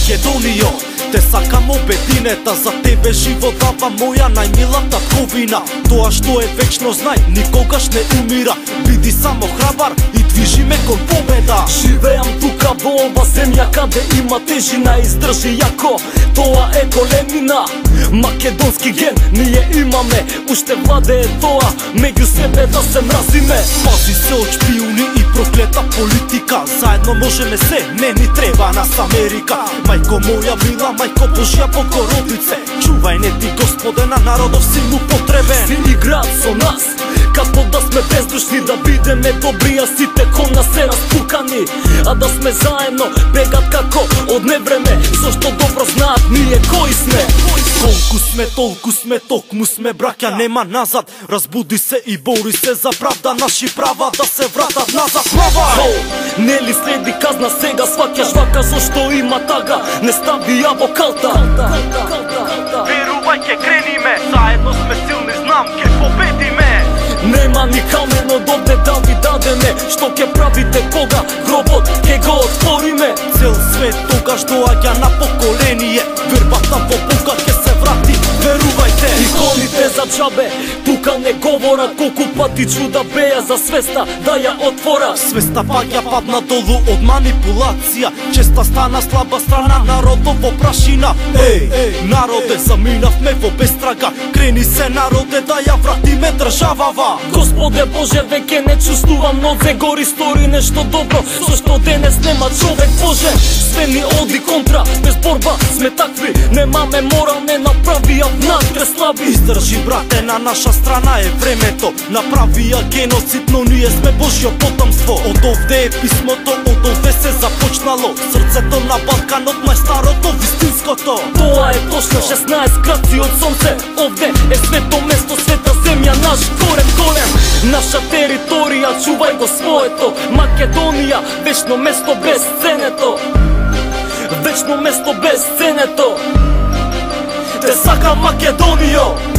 Македонијо, те сакам обединета, за тебе живот дава моја најмила татковина. Тоа што е вечно знај, никогаш не умира. Биди само храбар и движи ме кон победа. Живеам тука во ова земја каде има тежина, издржи јако, тоа е големина. Македонски ген ние имаме, уште владее тоа меѓу себе да се мразиме. Пази се од шпиуни и проклета политика, заедно можеме се, не ни треба нас Америка. Мајко моја мила, мајко Божја Богородице, чувај не ти Господе на народов син употребен. Си играат со нас, како да сме бездушни, да бидеме добри, а сите кон нас се распукани. А да сме заедно, бегат како од невреме, зашто добро знаат ние кои сме. Колку сме, толку сме, токму сме браќа, нема назад. Разбуди се и бори се за правда, наши права да се вратат назад. Нели следи казна сега, сваќаш вака зашто има тага, не стави ја во калта. Верувај ке крениме, заедно сме силни, знам ке победиме. Нема ни камен од овде да ви дадеме, што ке правите кога гробот ке го отвориме. Цел свет тогаш доаѓа на поколение, вербата во Бога ке се врати, верувајте. Иконите за джабе, тука не говорат, колку пати чуда беја за свеста да ја отвора. Свеста паѓа падна долу од манипулација, честа стана слаба страна народот во прашина. Народе, заминавме во бестрага, крени се народе да ја вратиме државава. Господе Боже, веќе не чувствувам, но ве гори стори нешто добро, зашто денес нема човек Боже. Све ни оди контра, без борба сме такви, немаме морал, не направија внатре слаби. Издржи брате, на наша страна е времето, направија геноцид, но ние сме Божјо потомство. Од овде е писмото, од овде се започнало, срцето на Балканот, најстарото, вистинското. Тоа е точно 16 краци од сонце, овде е свето место, света земја, наш корен голем. Наша територија, чувај го своето, Македонија, вечно место без ценето. Вечно место без ценето. Те сакам Македонијо.